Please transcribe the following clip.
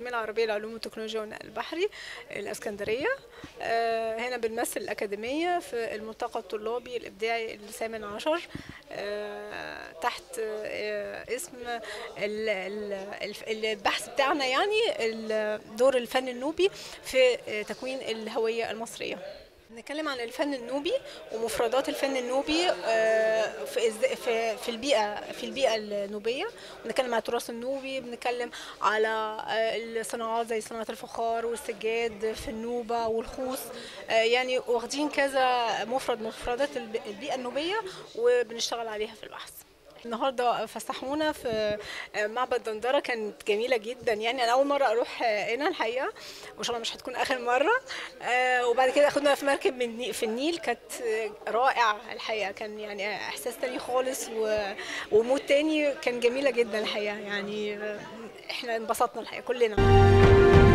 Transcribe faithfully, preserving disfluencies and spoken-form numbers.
الأكاديمية العربية للعلوم والتكنولوجيا والنقل البحري الإسكندرية. هنا بنمثل الأكاديمية في الملتقى الطلابي الإبداعي الثامن عشر تحت اسم البحث بتاعنا، يعني دور الفن النوبي في تكوين الهوية المصرية. نتكلم عن الفن النوبي ومفردات الفن النوبي في في البيئه في البيئه النوبيه. بنتكلم عن التراث النوبي، بنتكلم على الصناعات زي صناعه الفخار والسجاد في النوبه والخوص، يعني واخدين كذا مفرد مفردات البيئه النوبيه وبنشتغل عليها في البحث. النهارده فسحونا في معبد دندره، كانت جميله جدا. يعني انا اول مره اروح هنا الحقيقه، وان شاء الله مش هتكون اخر مره. وبعد كده اخدنا في مركب من في النيل، كانت رائع الحقيقه. كان يعني احساس تاني خالص ومود تاني، كان جميله جدا الحقيقه. يعني احنا انبسطنا الحقيقه كلنا.